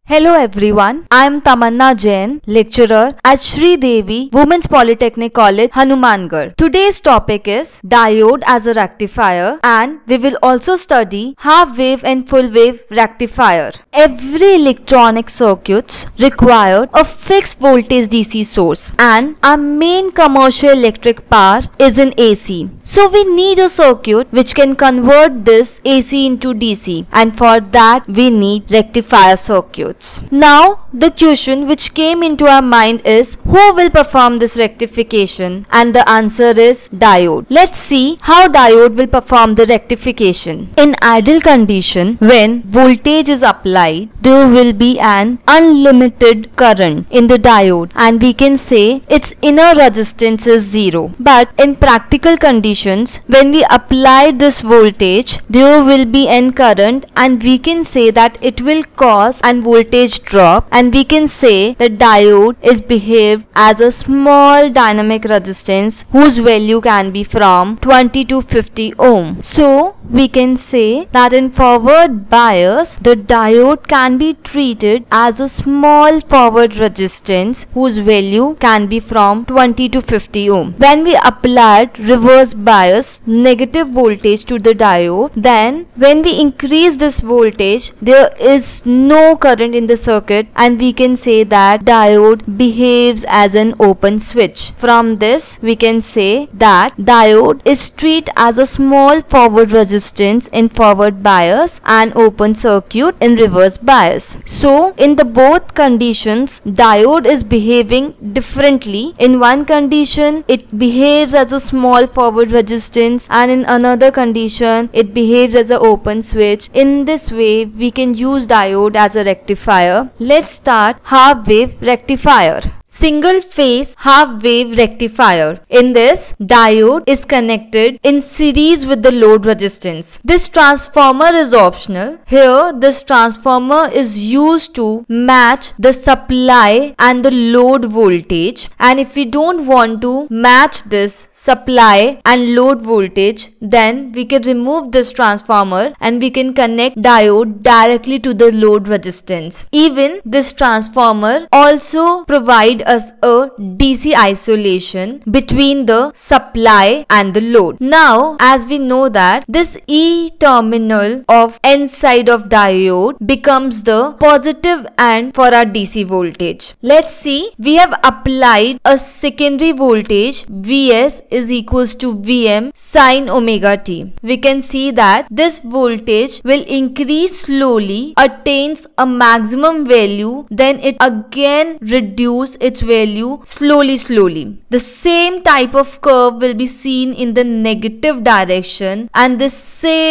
Hello everyone, I am Tamanna Jain, lecturer at Sri Devi Women's Polytechnic College, Hanumangarh. Today's topic is diode as a rectifier, and we will also study half wave and full wave rectifier. Every electronic circuit requires a fixed voltage DC source, and our main commercial electric power is in AC. So we need a circuit which can convert this AC into DC, and for that we need rectifier circuits. Now the question which came into our mind is, who will perform this rectification? And the answer is diode. Let's see how diode will perform the rectification. In ideal condition, when voltage is applied, there will be an unlimited current in the diode, and we can say its inner resistance is 0. But in practical conditions, when we apply this voltage, there will be an current, and we can say that it will cause an voltage drop, and we can say the diode is behaved as a small dynamic resistance whose value can be from 20 to 50 ohm. So we can say that in forward bias, the diode can be treated as a small forward resistance whose value can be from 20 to 50 ohm. When we applied reverse bias negative voltage to the diode, then when we increase this voltage, there is no current in the circuit, and we can say that diode behaves as an open switch. From this we can say that diode is treated as a small forward resistance in forward bias and open circuit in reverse bias. So in the both conditions, diode is behaving differently. In one condition it behaves as a small forward resistance, and in another condition it behaves as an open switch. In this way we can use diode as a rectifier. Let's start half wave rectifier. Single phase half wave rectifier. In this, diode is connected in series with the load resistance. This transformer is optional. Here this transformer is used to match the supply and the load voltage, and if we don't want to match this supply and load voltage, then we can remove this transformer and we can connect diode directly to the load resistance. Even this transformer also provides us a DC isolation between the supply and the load. Now, as we know that this E terminal of N side of diode becomes the positive end for our DC voltage. Let's see, we have applied a secondary voltage Vs is equals to Vm sin omega t. We can see that this voltage will increase slowly, attains a maximum value, then it again reduce its value slowly. The same type of curve will be seen in the negative direction, and the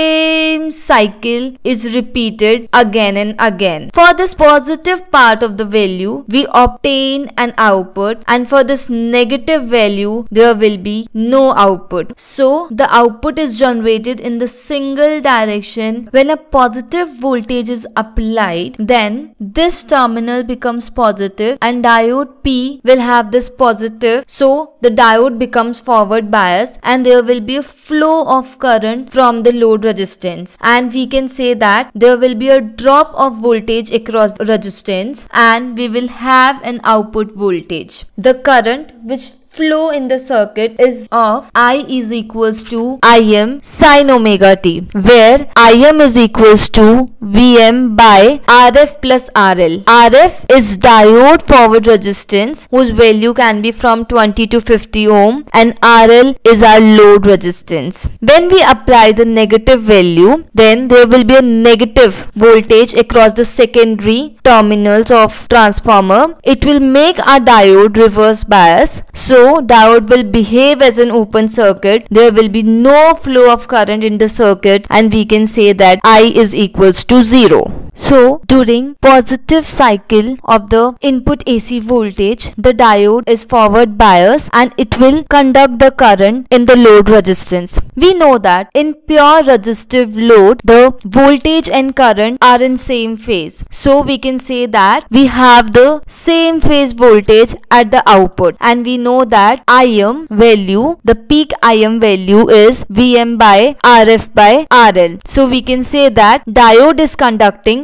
same cycle is repeated again and again. For this positive part of the value, we obtain an output, and for this negative value, there will be no output. So the output is generated in the single direction. When a positive voltage is applied, then this terminal becomes positive and diode P will have this positive, so the diode becomes forward bias and there will be a flow of current from the load resistance, and we can say that there will be a drop of voltage across the resistance and we will have an output voltage. The current which flow in the circuit is of I is equals to Im sin omega t, where Im is equals to Vm by Rf plus RL. Rf is diode forward resistance whose value can be from 20 to 50 ohm, and RL is our load resistance. When we apply the negative value, then there will be a negative voltage across the secondary terminals of transformer. It will make our diode reverse bias, so diode will behave as an open circuit. There will be no flow of current in the circuit, and we can say that I is equals to 0. So during positive cycle of the input AC voltage, the diode is forward bias and it will conduct the current in the load resistance. We know that in pure resistive load, the voltage and current are in same phase. So we can say that we have the same phase voltage at the output, and we know that Im value, the peak Im value is Vm by Rf by RL. So we can say that diode is conducting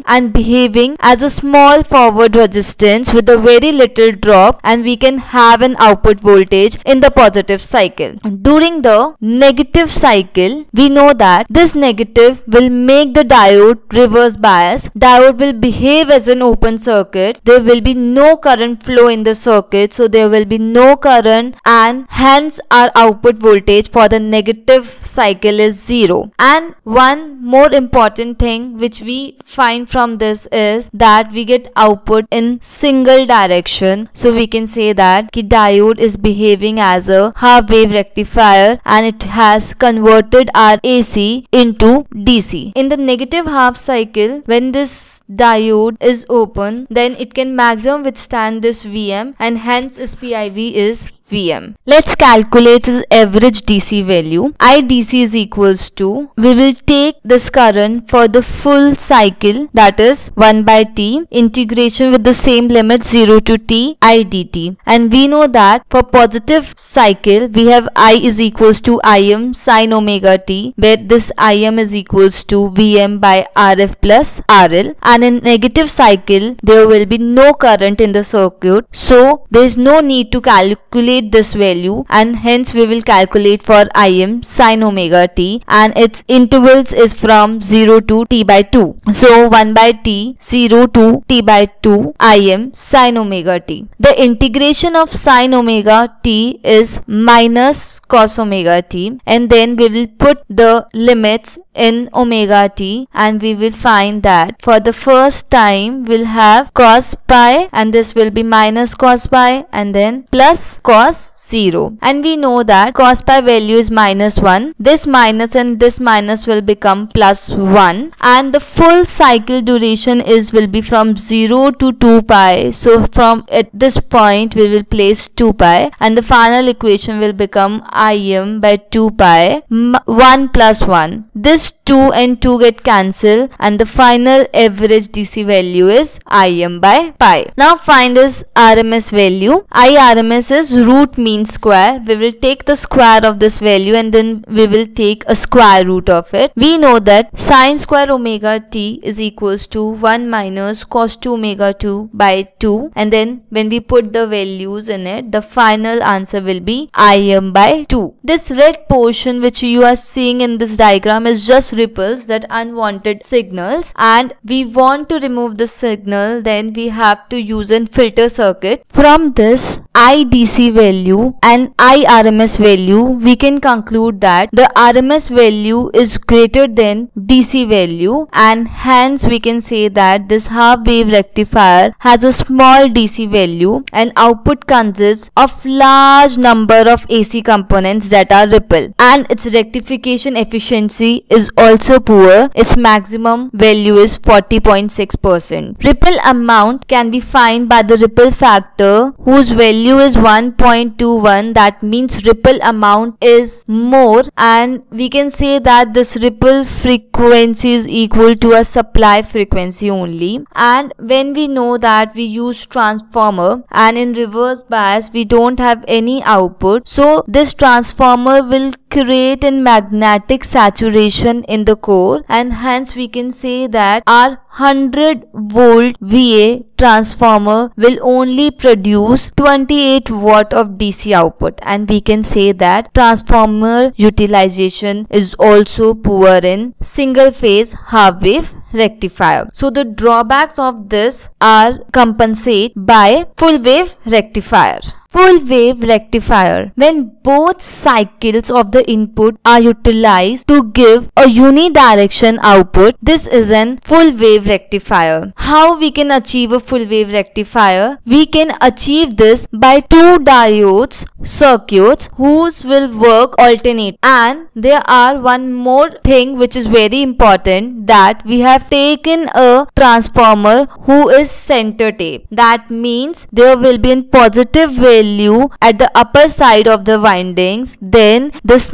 and behaving as a small forward resistance with a very little drop, and we can have an output voltage in the positive cycle. During the negative cycle, we know that this negative will make the diode reverse bias. Diode will behave as an open circuit. There will be no current flow in the circuit, so there will be no current, and hence our output voltage for the negative cycle is 0. And one more important thing which we find from this is that we get output in single direction. So we can say that the diode is behaving as a half wave rectifier, and it has converted our AC into DC. In the negative half cycle, when this diode is open, then it can maximum withstand this VM, and hence its PIV is VM. Let's calculate its average DC value. IDC is equals to, we will take this current for the full cycle, that is 1 by T, integration with the same limit 0 to T IDT. And we know that for positive cycle, we have I is equals to Im sin omega T, where this Im is equals to VM by RF plus RL. And in negative cycle, there will be no current in the circuit, so there is no need to calculate this value, and hence we will calculate for Im sin omega T, and its intervals is from 0 to T by 2. So 1 by T, 0 to T by 2 Im sin omega T. The integration of sin omega T is minus cos omega T, and then we will put the limits in omega T, and we will find that for the first time we'll have cos pi, and this will be minus cos pi, and then plus cos 0. And we know that cos pi value is minus 1. This minus and this minus will become plus 1, and the full cycle duration will be from 0 to 2 pi. So from at this point we will place 2 pi, and the final equation will become Im by 2 pi 1 plus 1. This 2 and 2 get cancelled, and the final average DC value is Im by pi. Now find its RMS value. IRMS is root mean square. We will take the square of this value, and then we will take a square root of it. We know that sin square omega T is equals to 1 minus cos 2 omega 2 by 2, and then when we put the values in it, the final answer will be Im by 2. This red portion which you are seeing in this diagram is just ripples, that unwanted signals, and we want to remove the signal, then we have to use a filter circuit. From this IDC value and IRMS value, we can conclude that the RMS value is greater than DC value, and hence we can say that this half wave rectifier has a small DC value, and output consists of large number of AC components that are ripple, and its rectification efficiency is also poor. Its maximum value is 40.6%. Ripple amount can be found by the ripple factor, whose value is 1.21. That means ripple amount is more, and we can say that this ripple frequency is equal to a supply frequency only. And when we know that we use transformer, and in reverse bias we don't have any output, so this transformer will create a magnetic saturation in the core, and hence we can say that our 100 volt VA transformer will only produce 28 watt of DC output, and we can say that transformer utilization is also poor in single phase half wave rectifier. So the drawbacks of this are compensate by full wave rectifier. Full wave rectifier, when both cycles of the input are utilized to give a unidirection output, this is an full wave rectifier. How we can achieve a full wave rectifier? We can achieve this by two diodes circuits whose will work alternate. And there are one more thing which is very important, that we have taken a transformer who is center tape. That means there will be a positive value value at the upper side of the windings, then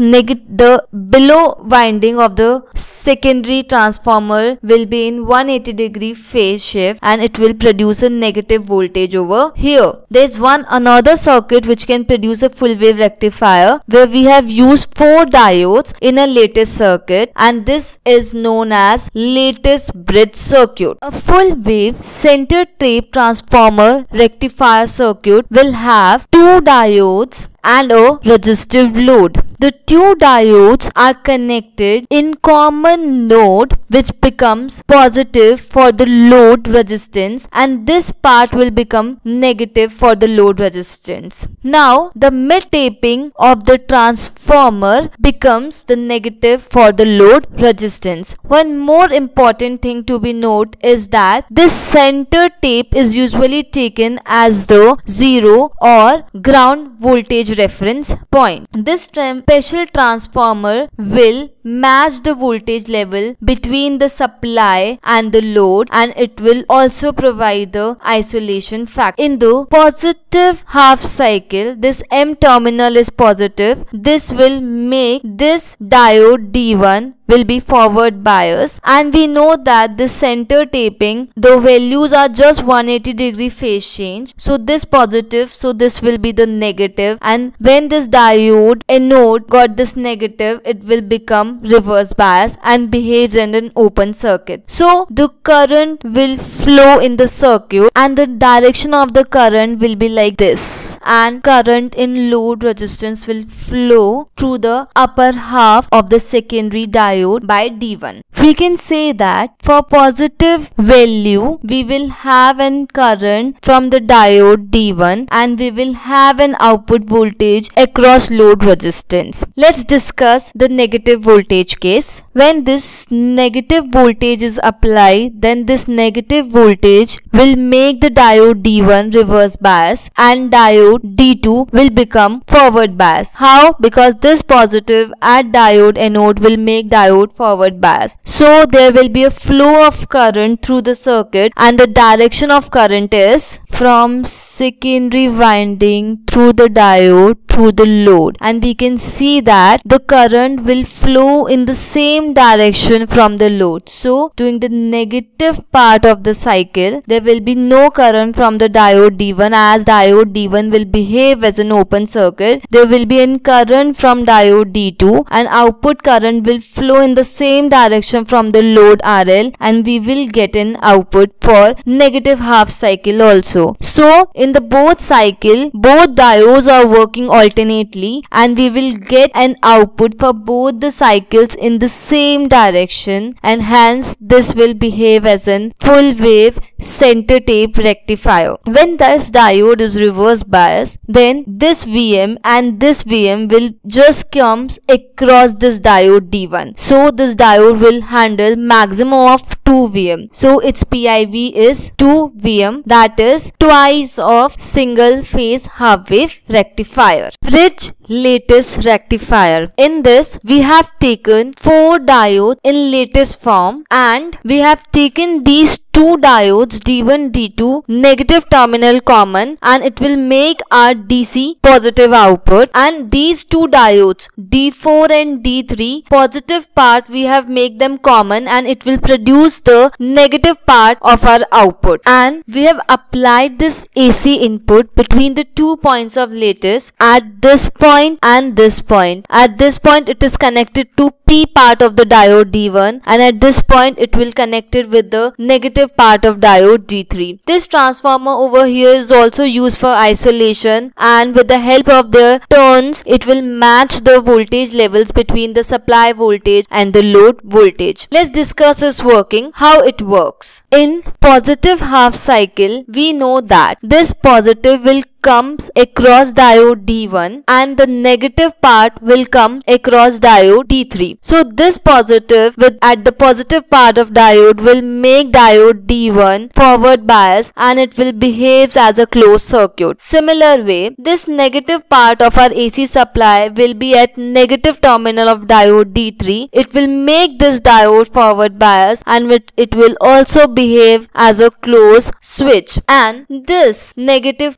the below winding of the secondary transformer will be in 180-degree phase shift, and it will produce a negative voltage over here. There is another circuit which can produce a full wave rectifier, where we have used 4 diodes in a lattice circuit, and this is known as lattice bridge circuit. A full wave center tape transformer rectifier circuit will have 2 diodes and a resistive load. The 2 diodes are connected in common node, which becomes positive for the load resistance, and this part will become negative for the load resistance. Now the mid taping of the transformer becomes the negative for the load resistance. One more important thing to be noted is that this center tape is usually taken as the 0 or ground voltage reference point. This special transformer will match the voltage level between the supply and the load, and it will also provide the isolation factor. In the positive half cycle, this M terminal is positive. This will make this diode D1 will be forward bias, and we know that the center taping, the values are just 180-degree phase change. So this positive, so this will be the negative, and when this diode anode got this negative, it will become reverse bias and behaves in an open circuit. So the current will flow in the circuit, and the direction of the current will be like this, and current in load resistance will flow through the upper half of the secondary diode by D1. We can say that for positive value, we will have an current from the diode D1, and we will have an output voltage across load resistance. Let's discuss the negative voltage case. When this negative voltage is applied, then this negative voltage will make the diode D1 reverse bias, and diode D2 will become forward bias. How? Because this positive at diode anode will make diode forward bias. So there will be a flow of current through the circuit, and the direction of current is from secondary winding through the diode through the load, and we can see that the current will flow in the same direction from the load. So during the negative part of the cycle, there will be no current from the diode D1, as diode D1 will behave as an open circuit. There will be a current from diode D2, and output current will flow in the same direction from the load RL, and we will get an output for negative half cycle also. So in the both cycle, both diodes are working alternately, and we will get an output for both the cycles in the same direction, and hence this will behave as an full wave center tape rectifier. When this diode is reverse bias, then this VM and this VM will just comes across this diode D1. So this diode will handle maximum of 2 VM. So its PIV is 2 VM, that is twice of single phase half wave rectifier. Bridge lattice rectifier. In this, we have taken 4 diodes in lattice form, and we have taken these 2 diodes D1 D2 negative terminal common, and it will make our DC positive output, and these 2 diodes D4 and D3 positive part we have make them common, and it will produce the negative part of our output. And we have applied this AC input between the 2 points of lattice at this point and this point. At this point it is connected to P part of the diode D1, and at this point it will connected with the negative part of diode D3. This transformer over here is also used for isolation, and with the help of the turns it will match the voltage levels between the supply voltage and the load voltage. Let's discuss its working, how it works. In positive half cycle, we know that this positive will comes across diode D1 and the negative part will come across diode D3. So this positive at the positive part of diode will make diode D1 forward bias, and it will behave as a closed circuit. Similar way, this negative part of our AC supply will be at negative terminal of diode D3. It will make this diode forward bias, and it will also behave as a closed switch, and this negative part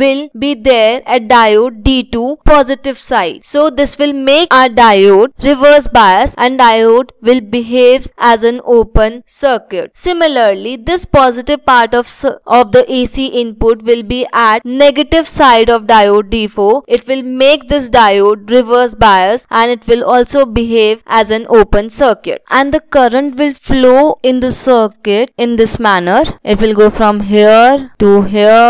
will be there at diode D2 positive side. So this will make our diode reverse bias and diode will behave as an open circuit. Similarly, this positive part of the AC input will be at negative side of diode D4. It will make this diode reverse bias and it will also behave as an open circuit. And the current will flow in the circuit in this manner. It will go from here to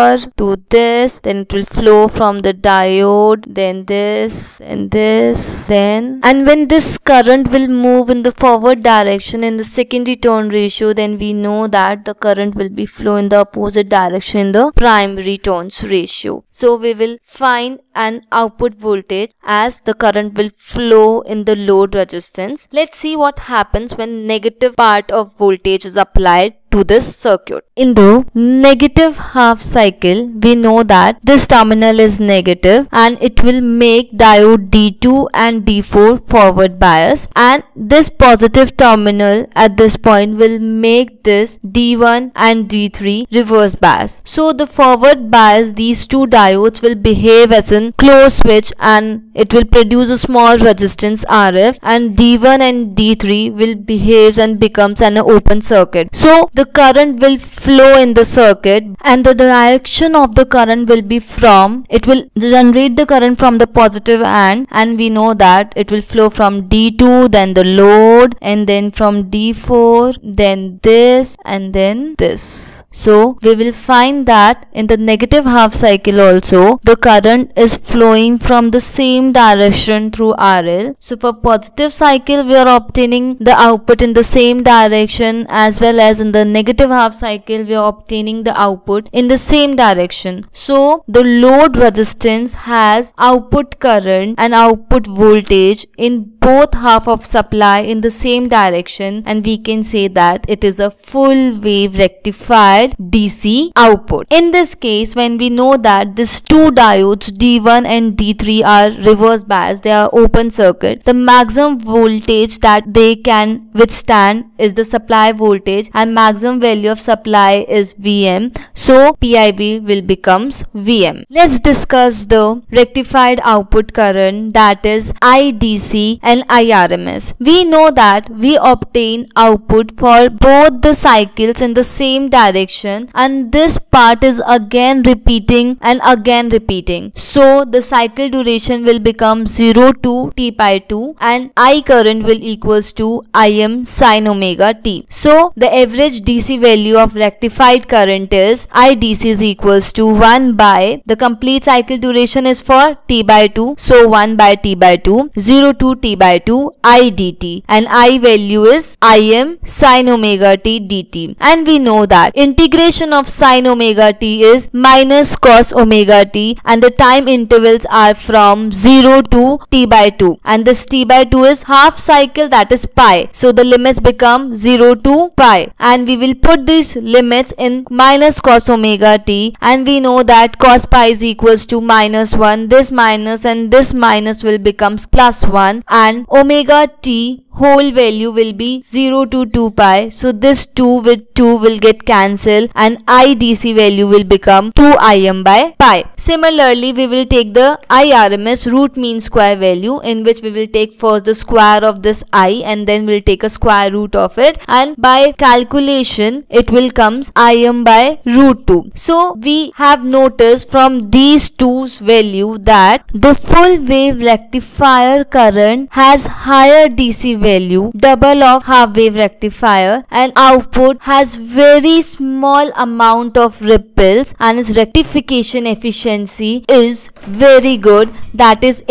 this, then it will flow from the diode, then this and this, then, and when this current will move in the forward direction in the secondary turn ratio, then we know that the current will be flow in the opposite direction in the primary turns ratio. So we will find an output voltage as the current will flow in the load resistance. Let's see what happens when negative part of voltage is applied to this circuit. In the negative half cycle, we know that this terminal is negative and it will make diode D2 and D4 forward bias, and this positive terminal at this point will make this D1 and D3 reverse bias. So the forward bias, these two diodes will behave as a closed switch and it will produce a small resistance RF, and D1 and D3 will behave and becomes an open circuit. So the current will flow in the circuit and the direction of the current will be from, it will generate the current from the positive end, and we know that it will flow from D2, then the load, and then from D4, then this, and then this. So we will find that in the negative half cycle also the current is flowing from the same direction through RL. So for positive cycle we are obtaining the output in the same direction, as well as in the negative half cycle we are obtaining the output in the same direction. So the load resistance has output current and output voltage in both half of supply in the same direction, and we can say that it is a full wave rectified DC output. In this case, when we know that these two diodes D1 and D3 are reverse biased, they are open circuit, the maximum voltage that they can withstand is the supply voltage, and maximum value of supply is Vm. So PIV will becomes Vm. Let's discuss the rectified output current, that is IDC and IRMS. We know that we obtain output for both the cycles in the same direction, and this part is again repeating and again repeating. So the cycle duration will become 0 to t by 2 and I current will equals to Im sin omega t. So the average DC value of rectified current is IDC is equals to 1 by, the complete cycle duration is for t by 2, so 1 by t by 2, 0 to t by 2 I dt, and I value is Im sin omega t dt. And we know that integration of sin omega t is minus cos omega t, and the time intervals are from 0 to t by 2, and this t by 2 is half cycle, that is pi. So the limits become 0 to pi, and we will put these limits in minus cos omega t, and we know that cos pi is equals to minus 1, this minus and this minus will becomes plus 1, and omega t whole value will be 0 to 2 pi. So this 2 with 2 will get cancelled and IDC value will become 2 Im by pi. Similarly, we will take the IRMS root mean square value, in which we will take first the square of this I and then we'll take a square root of it, and by calculation it will comes Im by root 2. So we have noticed from these two value that the full wave rectifier current has higher DC value, double of half wave rectifier, and output has very small amount of ripples, and its rectification efficiency is very good, that is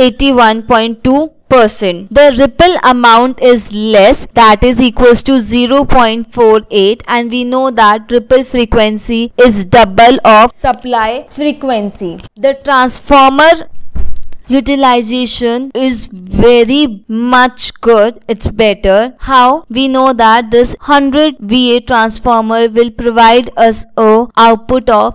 81.2%. The ripple amount is less, that is equals to 0.48, and we know that ripple frequency is double of supply frequency. The transformer utilization is very much good. It's better. How? We know that this 100 VA transformer will provide us a output of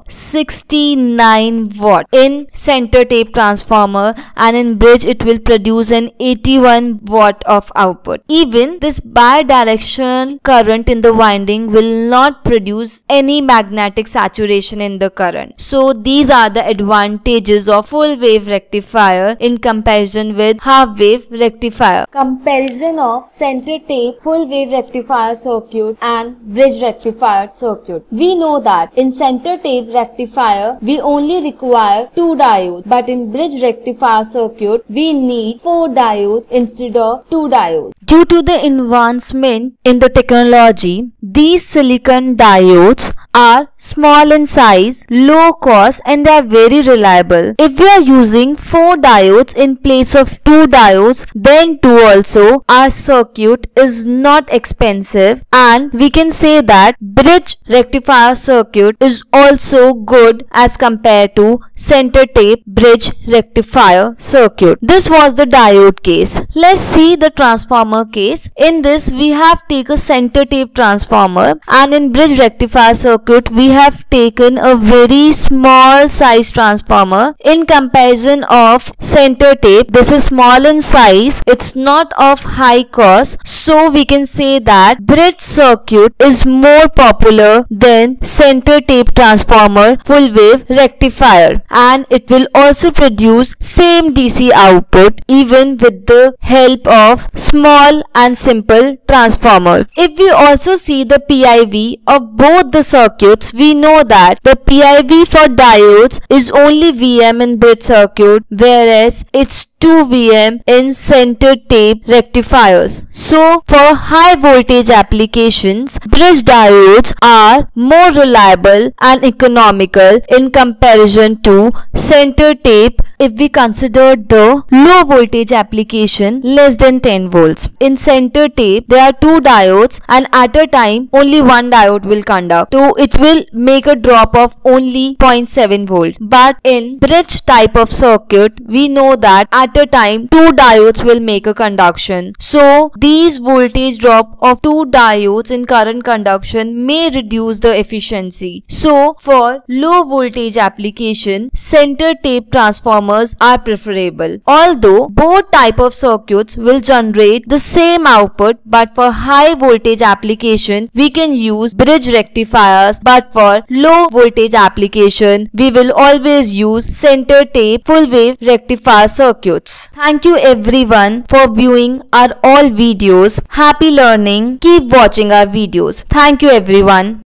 69 watt in center tape transformer, and in bridge it will produce an 81 watt of output. Even this bidirectional current in the winding will not produce any magnetic saturation in the current. So these are the advantages of full wave rectifier in comparison with half wave rectifier. Comparison of center tape full wave rectifier circuit and bridge rectifier circuit. We know that in center tape rectifier we only require 2 diodes, but in bridge rectifier circuit we need 4 diodes instead of 2 diodes. Due to the advancement in the technology, these silicon diodes are small in size, low cost, and they are very reliable. If we are using 4 diodes in place of 2 diodes, then 2 also, our circuit is not expensive, and we can say that bridge rectifier circuit is also good as compared to center tape bridge rectifier circuit. This was the diode case. Let's see the transformer case. In this we have taken a center tape transformer, and in bridge rectifier circuit we have taken a very small size transformer. In comparison of center tape, this is small in size, it's not of high cost, so we can say that bridge circuit is more popular than center tape transformer full wave rectifier, and it will also produce same DC output even with the help of small and simple transformer. If we also see the PIV of both the circuits, we know that the PIV for diodes is only VM in bridge circuit, whereas it's 2 VM in center tape rectifiers. So for high voltage applications, bridge diodes are more reliable and economical in comparison to center tape if we consider the low voltage application less than 10 volts. In center tape there are 2 diodes, and at a time only one diode will conduct, so it will make a drop of only 0.7 volt. But in bridge type of circuit we know that at a time 2 diodes will make a conduction, so these voltage drop of 2 diodes in current conduction may reduce the efficiency. So for low voltage application, center tape transformers are preferable. Although both type of circuits will generate the same output, but for high voltage application we can use bridge rectifiers, but for low voltage application we will always use center tape full wave rectifier circuits. Thank you everyone for viewing our all videos. Happy learning. Keep watching our videos. Thank you everyone.